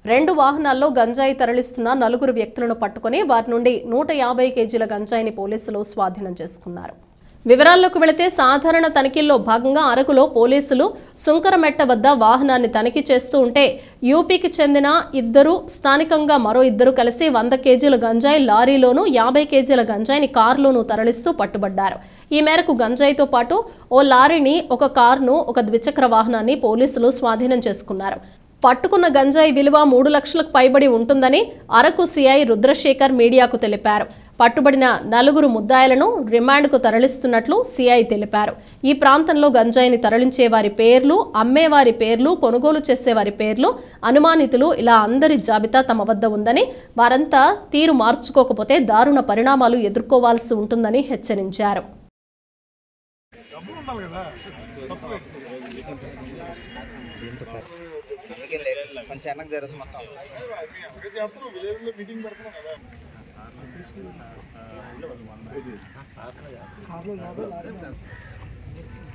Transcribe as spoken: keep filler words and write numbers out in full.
రెండు వాహనాల్లో గంజాయి తరలిస్తున్న నలుగురు వ్యక్తులను పట్టుకుని వారి నుండి నూట యాభై కేజీల గంజాయిని పోలీసులు స్వాధీనం చేసుకున్నారు. వివరాల్లోకి వెళితే సాధారణ తనిఖీల్లో భాగంగా అరకులో పోలీసులు సుంకరమెట్ట వద్ద వాహనాన్ని తనిఖీ చేస్తూ ఉంటే యూపీకి చెందిన ఇద్దరు స్థానికంగా మరో ఇద్దరు కలిసి వంద కేజీల గంజాయి లారీలోనూ యాభై కేజీల గంజాయిని కారులోనూ తరలిస్తూ పట్టుబడ్డారు. ఈ మేరకు గంజాయితో పాటు ఓ లారీని, ఒక కారును, ఒక ద్విచక్ర వాహనాన్ని పోలీసులు స్వాధీనం చేసుకున్నారు. పట్టుకున్న గంజాయి విలువ మూడు లక్షలకు పైబడి ఉంటుందని అరకు సిఐ రుద్రశేఖర్ మీడియాకు తెలిపారు. పట్టుబడిన నలుగురు ముద్దాయిలను రిమాండ్కు తరలిస్తున్నట్లు సిఐ తెలిపారు. ఈ ప్రాంతంలో గంజాయిని తరలించే వారి పేర్లు, అమ్మేవారి పేర్లు, కొనుగోలు చేసేవారి పేర్లు, అనుమానితులు ఇలా అందరి జాబితా తమ వద్ద ఉందని, వారంతా తీరు మార్చుకోకపోతే దారుణ పరిణామాలు ఎదుర్కోవాల్సి ఉంటుందని హెచ్చరించారు. కొంచెం వెనక్కి జరుగుతుంది మొత్తం కార్లో